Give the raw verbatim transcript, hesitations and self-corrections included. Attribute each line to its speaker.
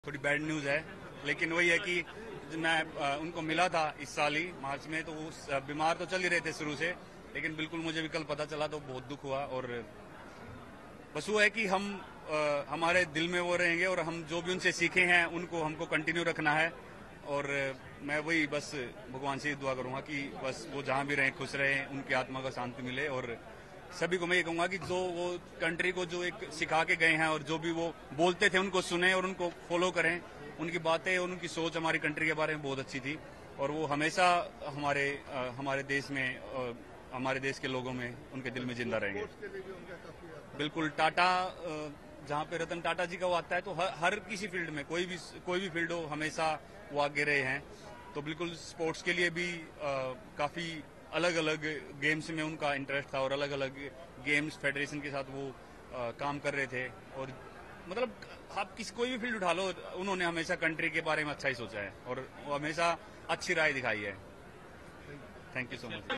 Speaker 1: थोड़ी bad news है, लेकिन वही है कि मैं आ, उनको मिला था इस साल ही मार्च में, तो उस बीमार तो चल ही रहे थे शुरू से, लेकिन बिल्कुल मुझे भी कल पता चला तो बहुत दुख हुआ। और बस वो है कि हम आ, हमारे दिल में वो रहेंगे और हम जो भी उनसे सीखे हैं उनको हमको कंटिन्यू रखना है। और मैं वही बस भगवान से दुआ करूंगा कि बस वो जहां भी रहें खुश रहें, उनकी आत्मा को शांति मिले। और सभी को मैं ये कहूंगा कि जो वो कंट्री को जो एक सिखा के गए हैं और जो भी वो बोलते थे उनको सुने और उनको फॉलो करें। उनकी बातें और उनकी सोच हमारी कंट्री के बारे में बहुत अच्छी थी और वो हमेशा हमारे आ, हमारे देश में आ, हमारे देश के लोगों में उनके दिल में जिंदा रहेंगे। बिल्कुल, टाटा जहाँ पे रतन टाटा जी का वो आता है तो हर, हर किसी फील्ड में कोई भी कोई भी फील्ड हो हमेशा वो आगे रहे हैं। तो बिल्कुल स्पोर्ट्स के लिए भी आ, काफी अलग अलग गेम्स में उनका इंटरेस्ट था और अलग अलग गेम्स फेडरेशन के साथ वो आ, काम कर रहे थे। और मतलब आप किसी कोई भी फील्ड उठा लो, उन्होंने हमेशा कंट्री के बारे में अच्छा ही सोचा है और वो हमेशा अच्छी राय दिखाई है। Thank you so much.